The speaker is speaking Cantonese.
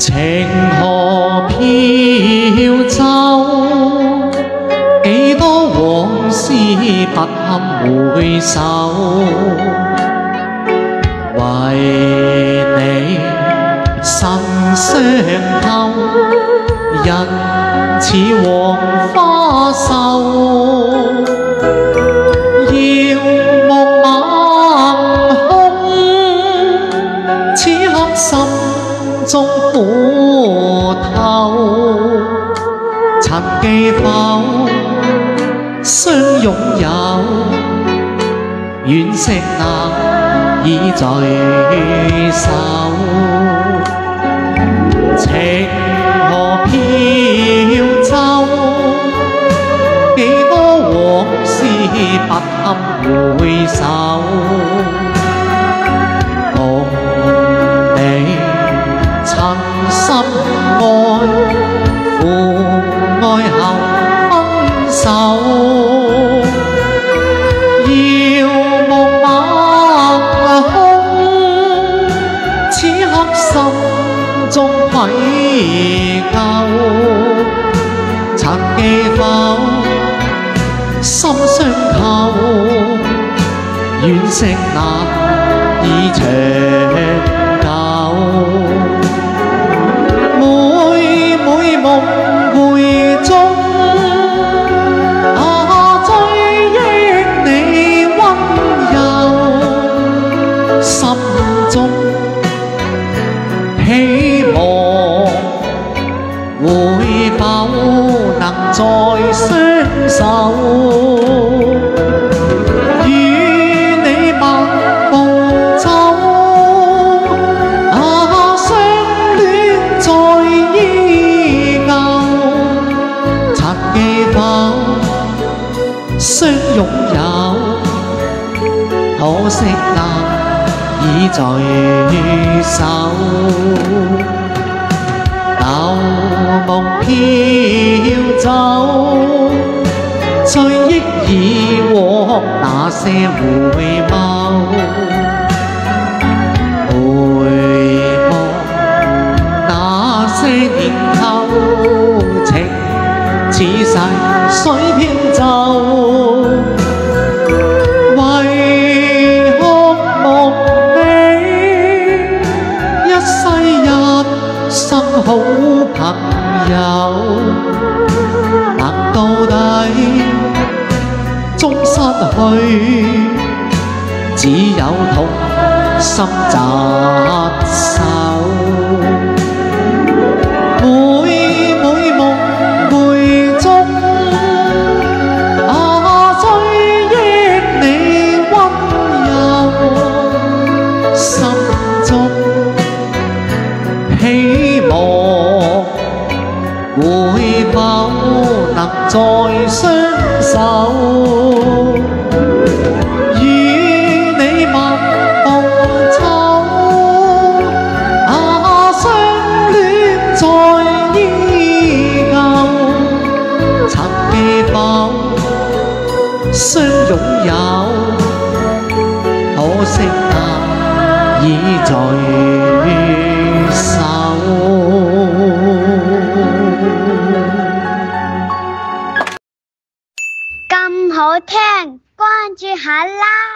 情河飘走，几多往事不堪回首。为你心伤透，人似黄花瘦。遥望晚空，此刻心中苦透。曾记否相拥有，惋惜那已聚首。情河飘走，几多往事不堪回首。共你曾深愛，父愛後分手。遙望晚空，此刻心中愧疚。曾記否心相扣，惋惜那已長久。每夢回中，追憶你溫柔，心中希望會否能再相守。相擁有，可惜那已聚首。舊夢飄走，追憶以往那些回眸。回望那些年後，情似逝水飄走。好朋友，能到底終失去，只有痛心疾首。每夢回中，追憶你溫柔，心中希望會否能再相守？與你漫步秋，相戀在依舊。曾記否相擁有，可惜那已聚首。 咁好聽，關注下啦！